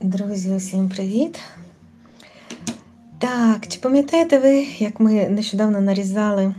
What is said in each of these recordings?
Друзі, усім привіт! Так, чи пам'ятаєте ви, як ми нещодавно нарізали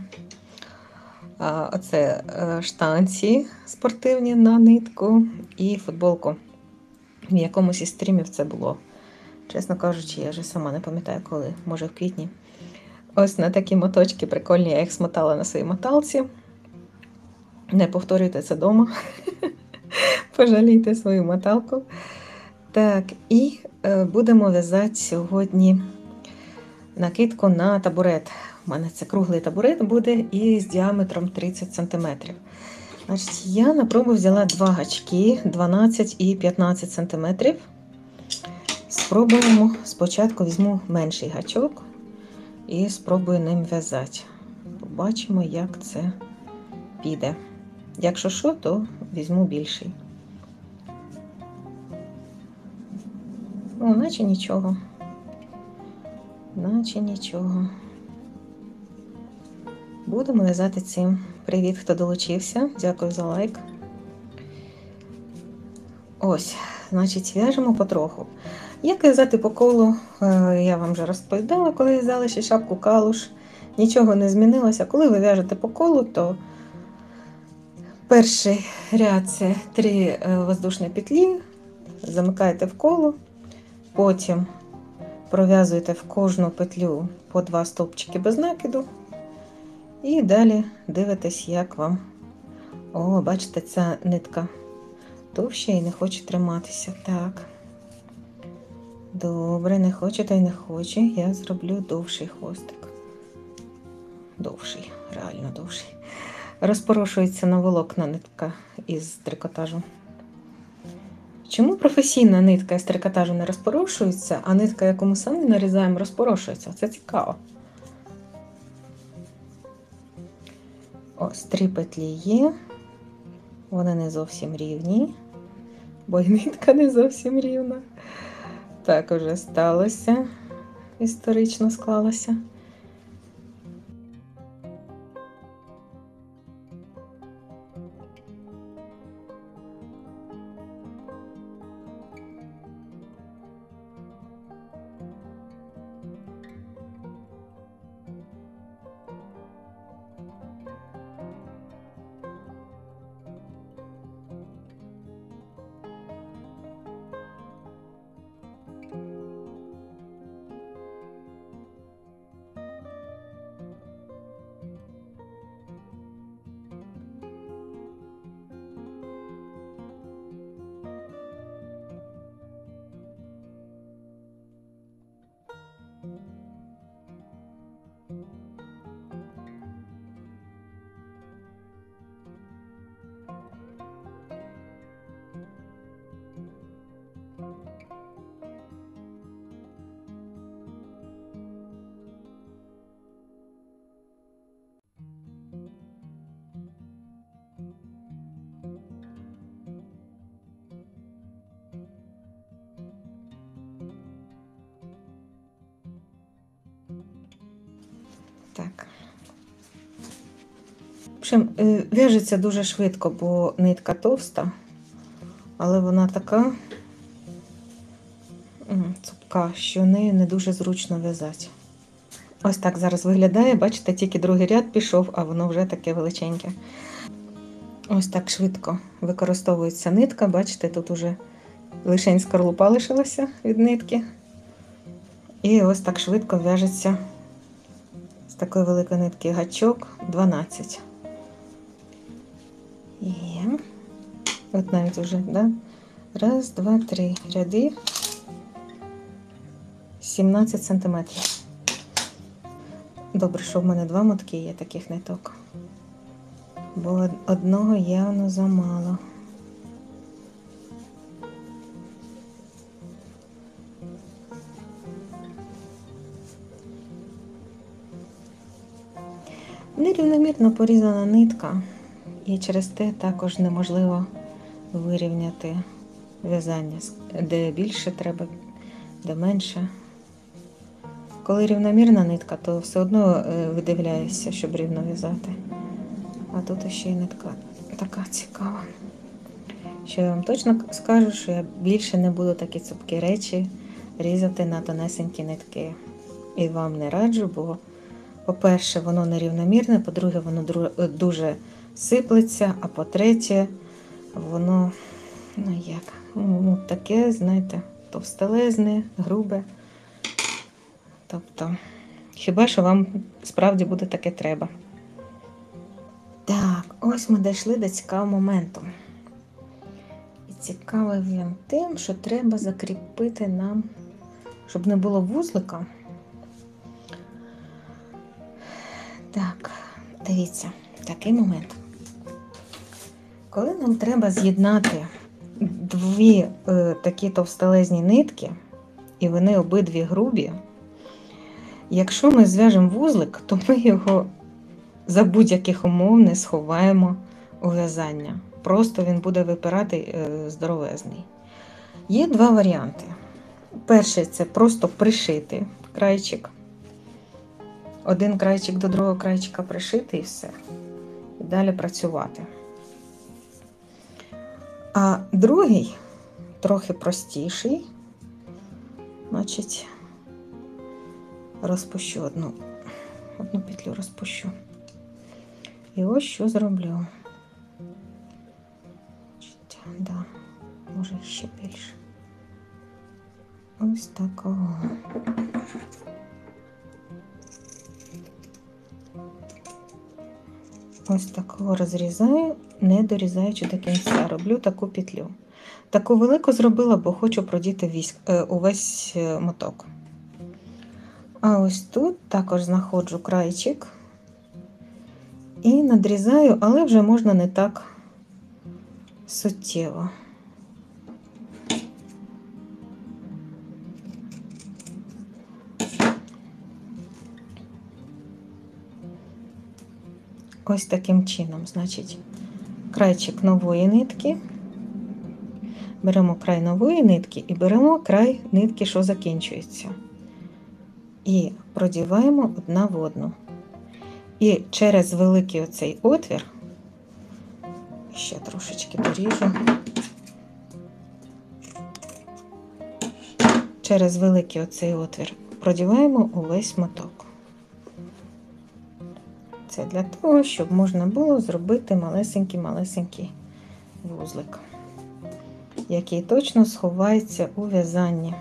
штанці спортивні на нитку і футболку? В якомусь із стрімів це було. Чесно кажучи, я вже сама не пам'ятаю коли, може в квітні. Ось на такі моточки прикольні, я їх смотала на своїй моталці. Не повторюйте це вдома. Пожалійте свою моталку. Так, і будемо в'язати сьогодні накидку на табурет. У мене це круглий табурет буде і з діаметром 30 см. Значить, я на пробу взяла два гачки 12 і 15 см. Спробуємо, спочатку візьму менший гачок і спробую ним в'язати. Побачимо, як це піде. Якщо що, то візьму більший. О, наче нічого. Наче нічого. Будемо в'язати цим. Привіт, хто долучився. Дякую за лайк. Ось, значить, в'яжемо потроху. Як в'язати по колу, я вам вже розповідала, коли в'язали ще шапку калуш. Нічого не змінилося. Коли ви в'яжете по колу, то перший ряд – це 3 воздушні петлі, замикаєте в коло, потім пров'язуєте в кожну петлю по 2 стовпчики без накиду. І далі дивитесь, як вам. О, бачите, ця нитка товща і не хоче триматися. Так. Добре, не хоче та й не хоче. Я зроблю довший хвостик. Довший, реально довший. Розпорошується на волокна нитка із трикотажу. Чому професійна нитка із трикотажу не розпорошується, а нитка, яку ми самі нарізаємо, розпорошується? Це цікаво. Ось 3 петлі є. Вони не зовсім рівні, бо й нитка не зовсім рівна. Так уже сталося, історично склалося. Так. В общем, в'яжеться дуже швидко, бо нитка товста, але вона така цупка, що нею не дуже зручно в'язати. Ось так зараз виглядає, бачите, тільки другий ряд пішов, а воно вже таке величеньке. Ось так швидко використовується нитка, бачите, тут уже лишень скорлупа лишилася від нитки. І ось так швидко в'яжеться з такої великої нитки гачок 12. Є. От навіть вже, да? Раз, два, 3 ряди. 17 см. Добре, що в мене 2 мотки є таких ниток. Бо одного явно замало. Нерівномірно порізана нитка, і через те також неможливо вирівняти в'язання. Де більше треба, де менше. Коли рівномірна нитка, то все одно видивляєшся, щоб рівно в'язати. А тут ще й нитка така цікава. що я вам точно скажу, що я більше не буду такі цупкі речі різати на тонесенькі нитки. І вам не раджу, бо, по-перше, воно нерівномірне, по-друге, воно дуже сиплеться, а по-третє, воно, таке, знаєте, товстелезне, грубе. Тобто, хіба що вам справді буде таке треба. Так, ось ми дійшли до цікавого моменту. І цікавий він тим, що треба закріпити нам, щоб не було вузлика. Так, дивіться, такий момент. Коли нам треба з'єднати дві такі товстелезні нитки, і вони обидві грубі, якщо ми зв'яжемо вузлик, то ми його за будь-яких умов не сховаємо у в'язання. Просто він буде випирати здоровезний. Є два варіанти. Перший – це просто пришити крайчик. Один крайчик до другого крайчика пришити і все. І далі працювати. А другий, трохи простіший, значить, розпущу одну петлю розпущу. І ось що зроблю. Да, може ще більше. Ось такого. Ось такого розрізаю, не дорізаючи до кінця. Роблю таку петлю. Таку велику зробила, бо хочу продіти увесь моток. А ось тут також знаходжу крайчик і надрізаю, але вже можна не так суттєво. Ось таким чином, значить, крайчик нової нитки, беремо край нової нитки і беремо край нитки, що закінчується. І продіваємо одна в одну. І через великий оцей отвір, ще трошечки доріжу, через великий оцей отвір продіваємо увесь моток. Це для того, щоб можна було зробити малесенький вузлик, який точно сховається у в'язанні.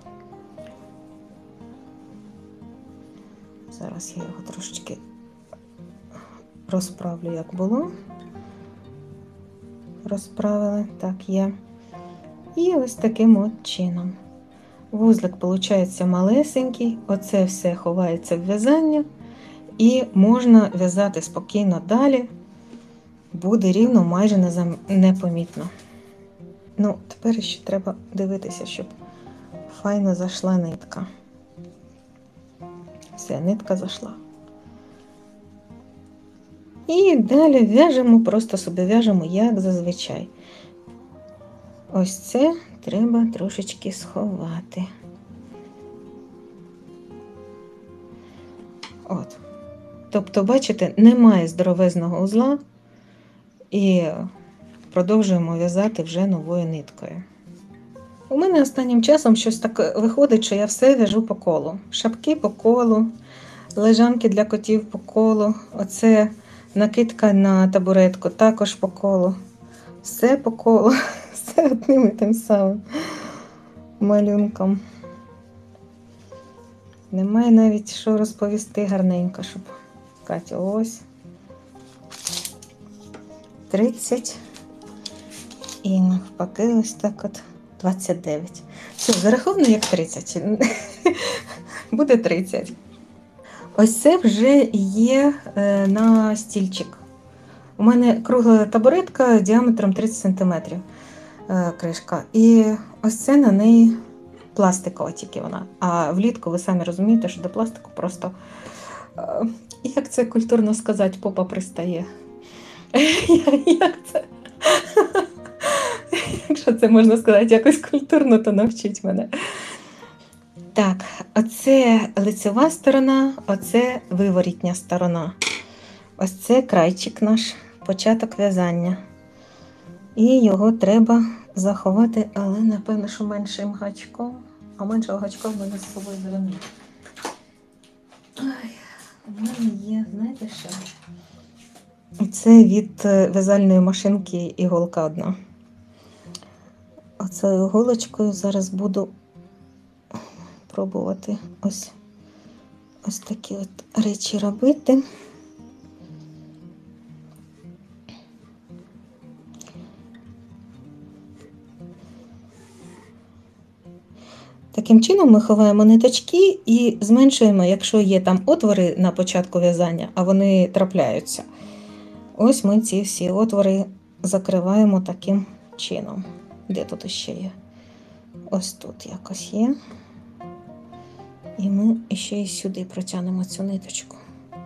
Зараз я його трошечки розправлю, як було. Розправили, так є. І ось таким от чином. Вузлик, виходить, малесенький, оце все ховається в в'язання. І можна в'язати спокійно далі, буде рівно, майже непомітно. Ну, тепер ще треба дивитися, щоб файно зайшла нитка. Все, нитка зайшла. І далі в'яжемо, просто собі в'яжемо, як зазвичай. Ось це треба трошечки сховати. От. Тобто, бачите, немає здоровезного узла і продовжуємо в'язати вже новою ниткою. У мене останнім часом щось так виходить, що я все в'яжу по колу. Шапки по колу, лежанки для котів по колу, оце накидка на табуретку також по колу. Все по колу, все одним і тим самим малюнком. Немає навіть що розповісти гарненько, щоб Катя, ось 30 і навпаки ось так от 29. Все, зараховано як 30. Буде 30. Ось це вже є на стільчик. У мене кругла табуретка діаметром 30 см кришка. І ось це на неї пластикова тільки вона. А влітку, ви самі розумієте, що до пластику просто, як це культурно сказати, попа пристає. Як це? Якщо це можна сказати якось культурно, то навчіть мене. Так, оце лицева сторона, оце виворітня сторона. Ось це крайчик наш, початок в'язання. І його треба заховати, але напевно, що меншим гачком. А меншого гачка в мене з собою зверну. Ай, у мене є, знаєте що? Це від в'язальної машинки іголка одна. Оцею іголочкою зараз буду пробувати ось такі от речі робити. Таким чином ми ховаємо ниточки і зменшуємо, якщо є там отвори на початку в'язання, а вони трапляються. Ось ми ці всі отвори закриваємо таким чином. Де тут ще є? Ось тут якось є. І ми ще й сюди протягнемо цю ниточку.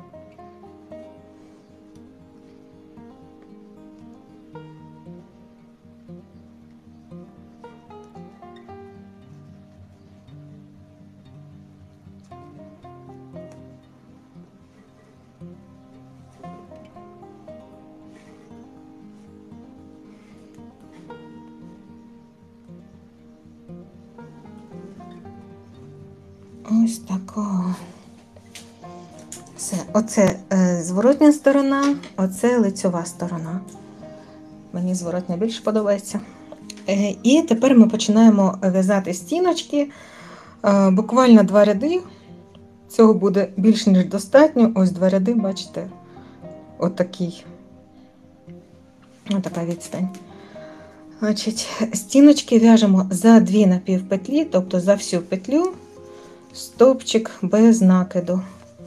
Ось такого. Все, оце зворотня сторона, оце лицьова сторона. Мені зворотня більше подобається. І тепер ми починаємо в'язати стіночки. Буквально 2 ряди. Цього буде більш ніж достатньо. Ось 2 ряди, бачите, отакий. Отака відстань. Значить, стіночки в'яжемо за 2 напівпетлі, тобто за всю петлю, стовпчик без накиду.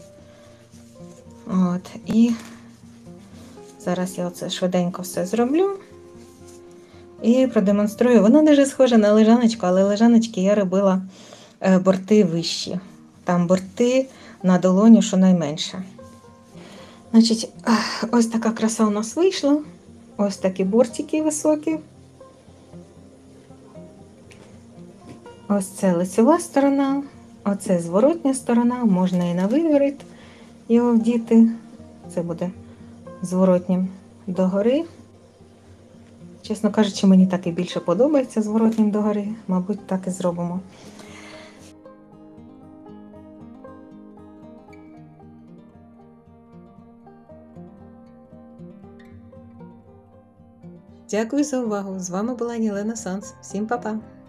От, і зараз я оце швиденько все зроблю і продемонструю. Вона дуже схожа на лежаночку, але лежаночки я робила борти вищі. Там борти на долоню щонайменше. Значить, ось така краса у нас вийшла. Ось такі бортики високі. Ось це лицева сторона, оце зворотня сторона, можна і на виворіт його вдіти. Це буде зворотнім догори. Чесно кажучи, мені так і більше подобається зворотнім догори. Мабуть, так і зробимо. Дякую за увагу! З вами була Єлена Санс. Всім па-па!